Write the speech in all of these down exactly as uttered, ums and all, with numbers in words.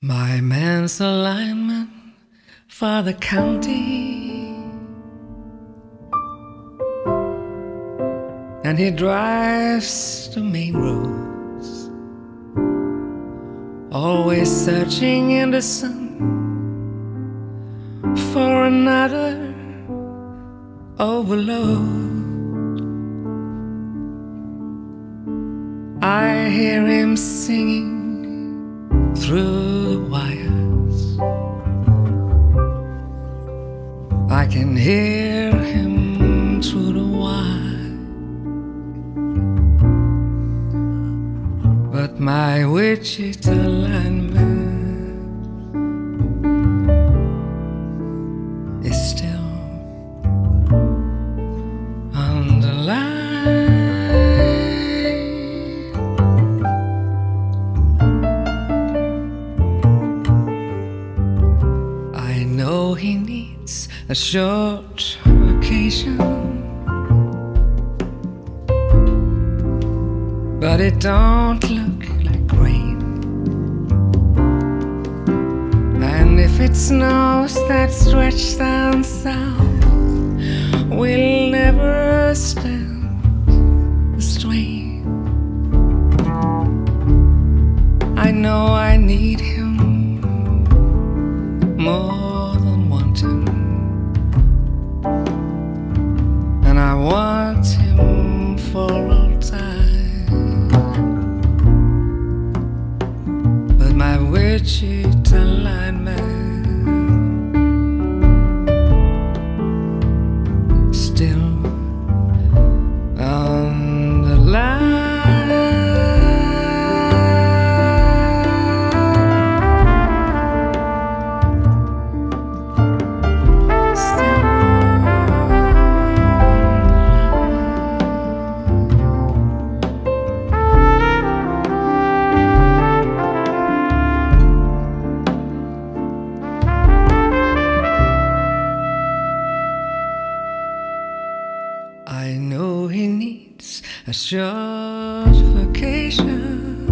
My man's a lineman for the county, and he drives the main roads, always searching in the sun for another overload. I hear him singing through the wires. I can hear him through the wire, but my Wichita lineman is still on the line. I know he needs a short vacation, but it don't look like rain. And if it snows that stretch down south, we'll never stand the strain. I know I need him more than want him, and I want him for all time. But my Wichita lineman still on the line. I know he needs a short vacation,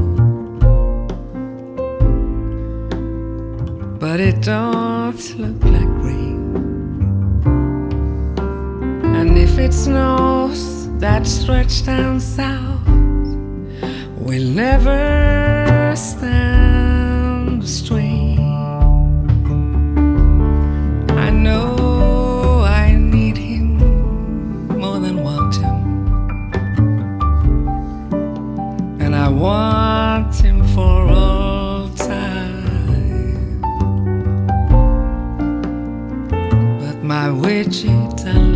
but it don't look like rain. And if it snows that stretch down south, we'll never stand the strain. I know I want him for all time. But my Wichita